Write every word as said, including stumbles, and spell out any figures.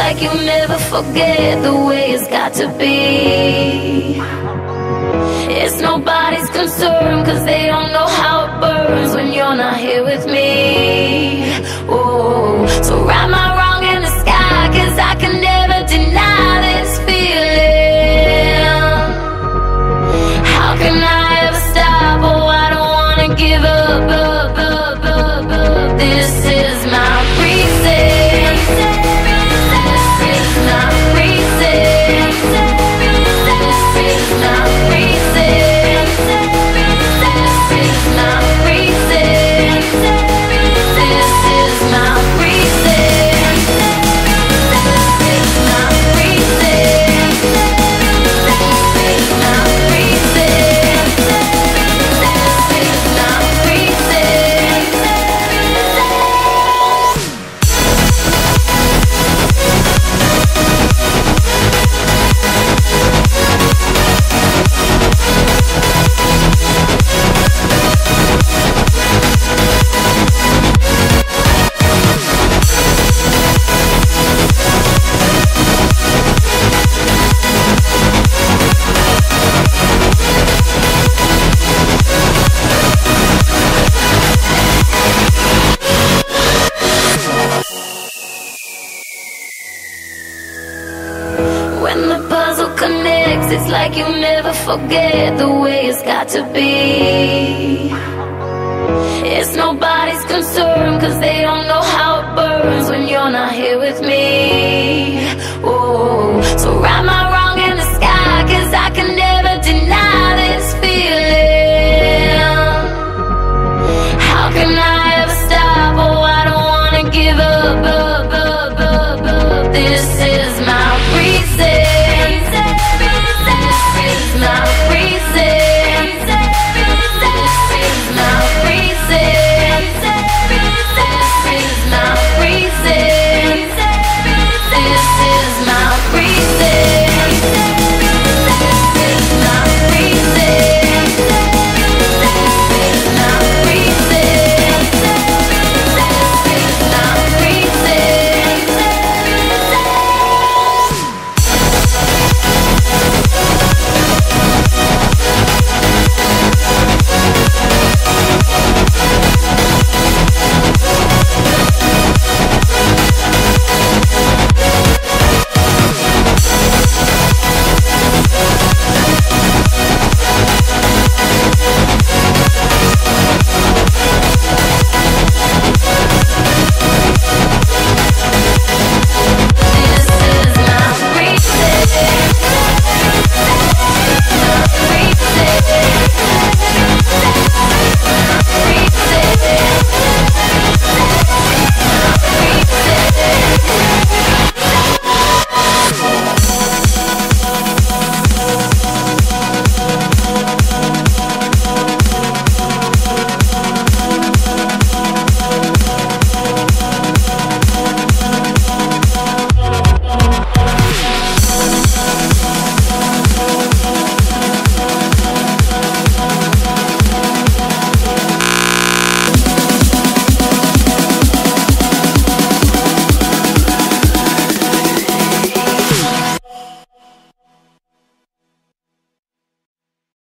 like you never forget the way it's got to be. It's nobody's concern, cause they don't know how it burns when you're not here with me. Oh, so write my wrong in the sky, cause I can never deny this feeling. How can I ever stop? Oh, I don't wanna give up, up, up, up, up. This is my reason. This is my reason. This is my reason. This is my reason. This is my reason. This is my reason. This is my reason. This is my reason. When the puzzle connects, it's like you never forget the way it's got to be. It's nobody's concern, cause they don't know